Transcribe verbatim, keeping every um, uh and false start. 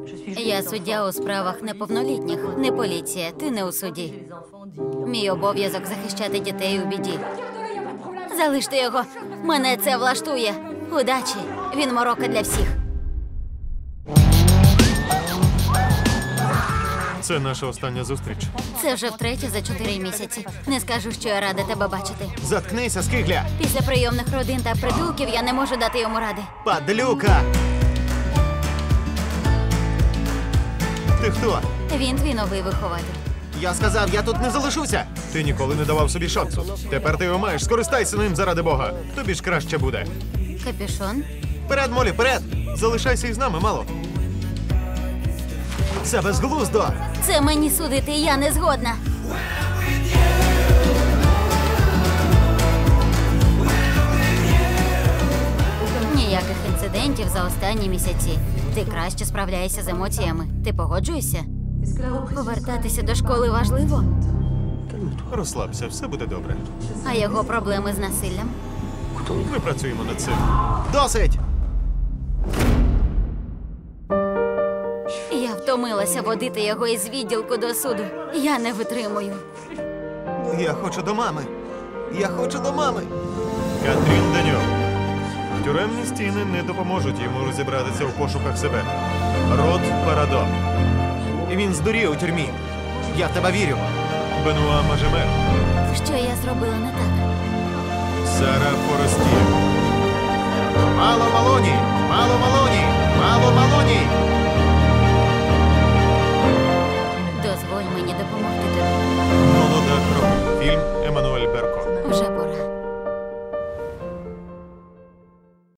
Я суддя у справах неповнолітніх, не поліція, ти не у суді. Мій обов'язок захищати дітей у біді. Залиште його, мене це влаштує. Удачі, він морока для всіх. Це наша остання зустріч. Це вже втретє за чотири місяці. Не скажу, що я рада тебе бачити. Заткнися, скигля! Після прийомних родин та притулків я не можу дати йому ради. Падлюка! Ти хто? Він твій новий вихователь. Я сказав, я тут не залишуся. Ти ніколи не давав собі шансу. Тепер ти його маєш, скористайся ним заради Бога. Тобі ж краще буде. Капюшон? Вперед, Молі, вперед! Залишайся із нами, мало. Це безглуздо! Це мені судити, я не згодна. Ніяких інцидентів за останні місяці. Ти краще справляєшся з емоціями. Ти погоджуєшся? Повертатися до школи важливо. Розслабся, все буде добре. А його проблеми з насиллям? Ми працюємо над цим. Досить! Я втомилася водити його із відділку до суду. Я не витримую. Я хочу до мами. Я хочу до мами. Катрін Даньо. Тюремні стіни не допоможуть йому розібратися у пошуках себе. Род Парадо. І він здуріє у тюрмі. Я в тебе вірю. Бенуа Мажемер. Що я зробила не так? Сара Форестіє. Мало